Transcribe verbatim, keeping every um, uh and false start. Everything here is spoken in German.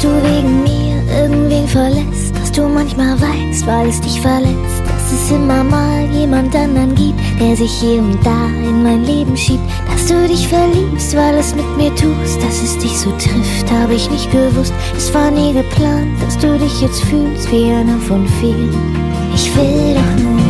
du wegen mir irgendwen verlässt, dass du manchmal weinst, weil es dich verletzt, dass es immer mal jemand anderen gibt, der sich hier und da in mein Leben schiebt, dass du dich verliebst, weil es mit mir tust, dass es dich so trifft, habe ich nicht gewusst. Es war nie geplant, dass du dich jetzt fühlst wie einer von vielen. Ich will doch nur